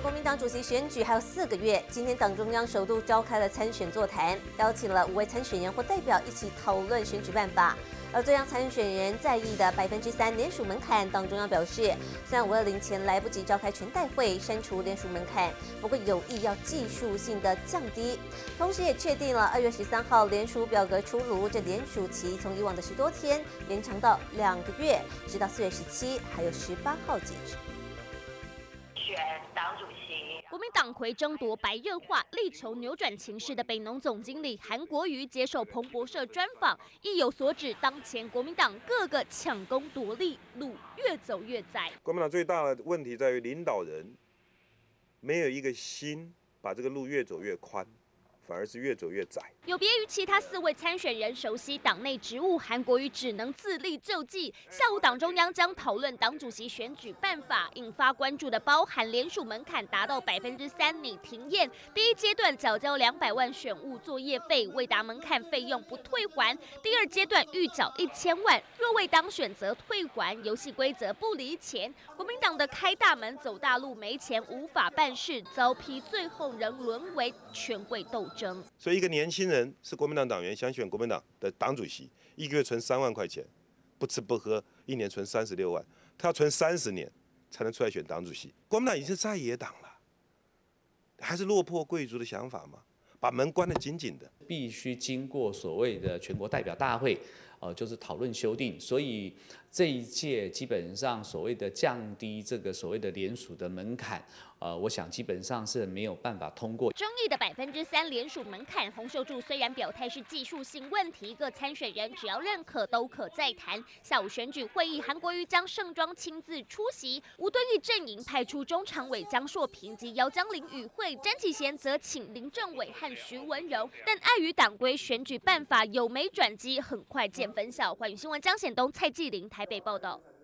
国民党主席选举还有4个月，今天党中央首度召开了参选座谈，邀请了5位参选人或代表一起讨论选举办法。而最让参选人在意的3%联署门槛，党中央表示，虽然520前来不及召开全代会删除联署门槛，不过有意要技术性的降低，同时也确定了2月13号联署表格出炉，这联署期从以往的10多天延长到2个月，直到4月17还有18号截止。 选党主席， 国民党魁争夺白热化，力求扭转情势的北农总经理韩国瑜接受彭博社专访，意有所指，当前国民党各个抢功夺利，路越走越窄。 国民党最大的问题在于领导人没有一个心，把这个路越走越宽，反而是越走越窄。 有别于其他4位参选人熟悉党内职务，韩国瑜只能自力救济。下午党中央将讨论党主席选举办法，引发关注的包含联署门槛达到3%拟停验，第一阶段缴交200万选务作业费，未达门槛费用不退还；第2阶段预缴1000万，若未当选则退还。游戏规则不离钱，国民党的开大门走大路，没钱无法办事，遭批最后仍沦为权贵斗争。 所以一个年轻人是国民党党员，想选国民党的党主席，一个月存3万块钱，不吃不喝，1年存36万，他要存30年才能出来选党主席。国民党已经是在野党了，还是落魄贵族的想法吗？把门关得紧紧的， 必须经过所谓的全国代表大会，就是讨论修订。所以这一届基本上所谓的降低这个所谓的联署的门槛，我想基本上是没有办法通过。 争议的3%联署门槛，洪秀柱虽然表态是技术性问题，各参选人只要认可都可再谈。下午选举会议，韩国瑜将盛装亲自出席，吴敦义阵营派出中常委江硕平及姚江林与会，詹启贤则请林政委和徐文柔。但碍于党规，选举办法有没转机，很快见分晓。寰宇新闻江显东、蔡继麟台北报道。